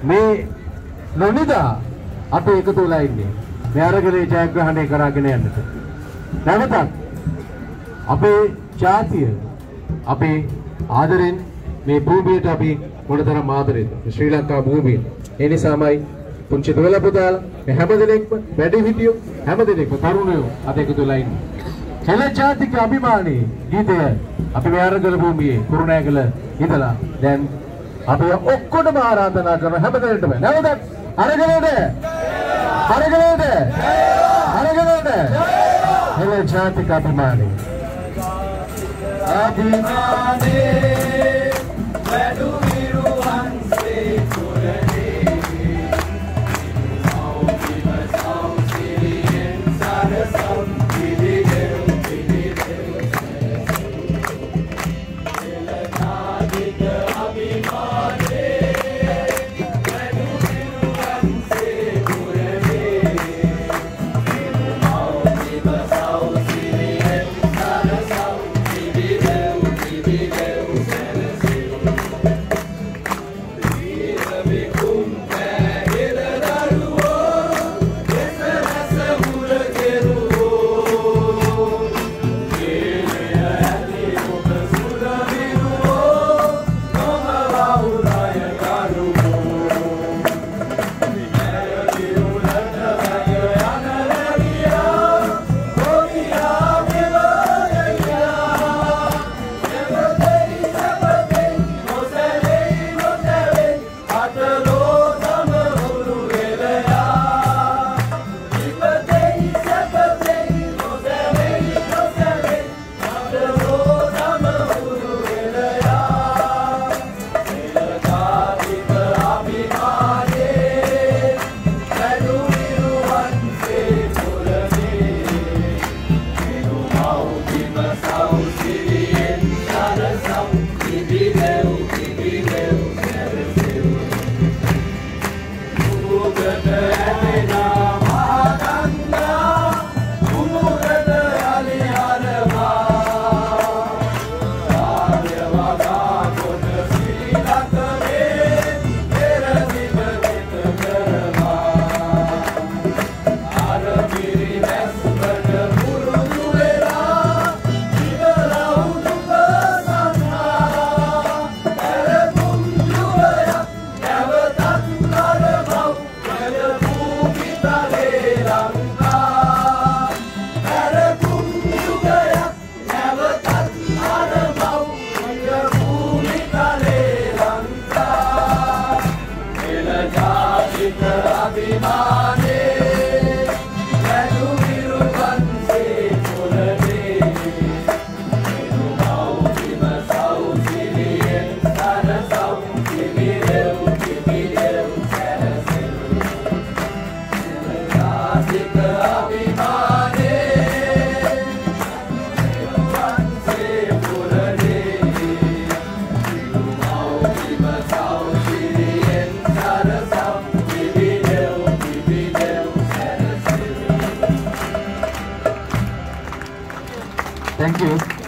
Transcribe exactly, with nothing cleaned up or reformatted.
මේ නොනිදා අපේ එකතු වෙලා ඉන්නේ මේ අරගලේ ජයග්‍රහණය කරගෙන යන්නට. නැවතත් අපේ ජාතිය අපේ ආදරෙන් මේ භූමියට අපි මොනතරම් ආදරෙද ශ්‍රී ලංකා භූමිය. ඒ නිසාමයි පුංචි දුවලා පුතාලා මේ හැමදෙනෙක්ම වැඩිහිටියෝ හැමදෙනෙක්ම තරුණයෝ අද එකතු වෙලා ඉන්නේ. ජන ජාතික අභිමානී ගීතය අපි මේ අරගල භූමියේ කුරුණෑගල ඉඳලා දැන් අපි ඔක්කොටම ආරාධනා කරන හැමදෙනාටම නැවතත් අරගලට අරගලට අරගලට ජන ජාතික අභිමානී අභිමානී වැඩු විරුවන්සේ කුරණේ Thank you.